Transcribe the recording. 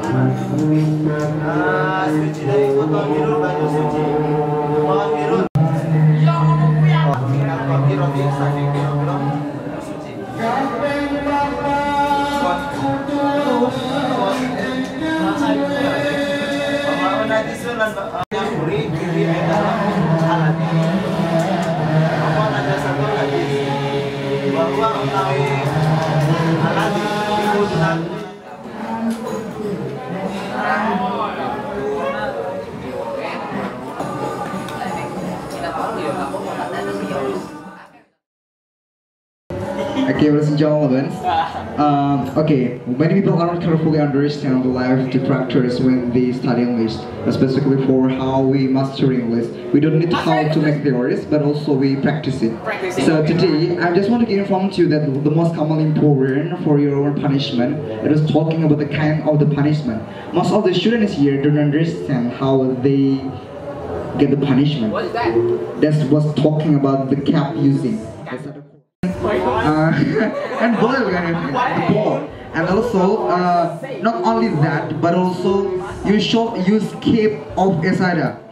Suci dari kotor biru baju suci. Mohon biru. Apa biru di samping biru suci. Bahwa nanti sunan yang beri kiri dalam alat. Apa ada satu lagi bahwa utawi alat digunakan. Okay, ladies and gentlemen. Okay, many people don't carefully understand the life detractors when they study English, especially for how we master English. We don't need how to make theories, but also we practice it. So today, I just want to inform you that the most commonly important for your own punishment, it is talking about the kind of the punishment. Most of the students here don't understand how they get the punishment. What is that? That's what's talking about the cap using. And ball, the ball, and also not only that, but also you should use cape of Asada.